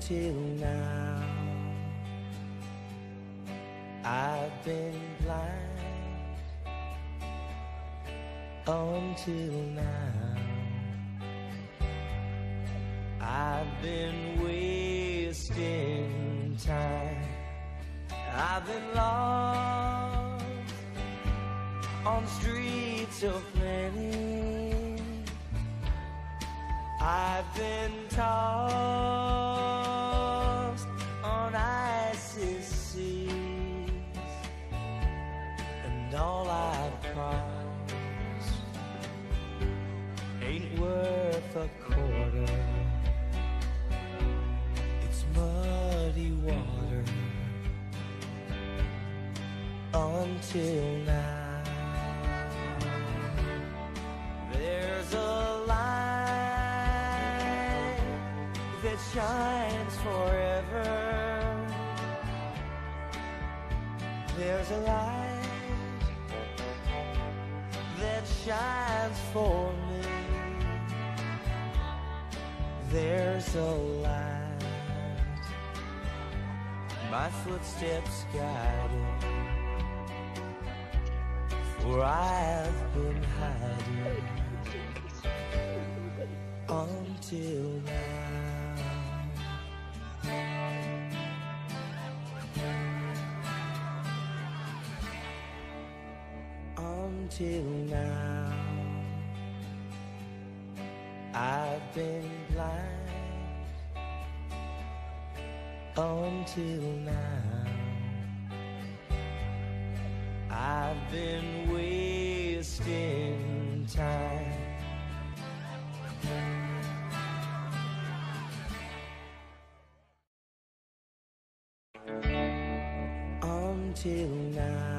until now. I've been blind until now. I've been wasting time. I've been lost on the streets of plenty. I've been tossed on icy seas, and all I've crossed ain't worth a quarter. It's muddy water until now. There's a light that shines forever. There's a light that shines for me. There's a light my footsteps guiding, for I've been hiding until now. Until now, I've been blind until now. I've been wasting time. Until now.